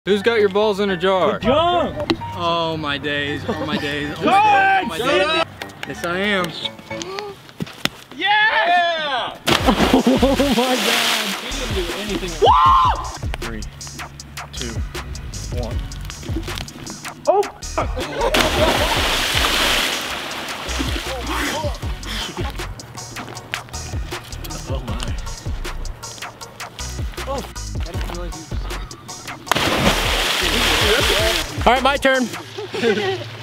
Who's got your balls in a jar? Jump! Oh my days, oh my days, oh my days, oh my days. Yes I am. Yeah! Oh my god. He didn't do anything. 3, 2, 1. Oh! Oh my. Oh. All right, my turn.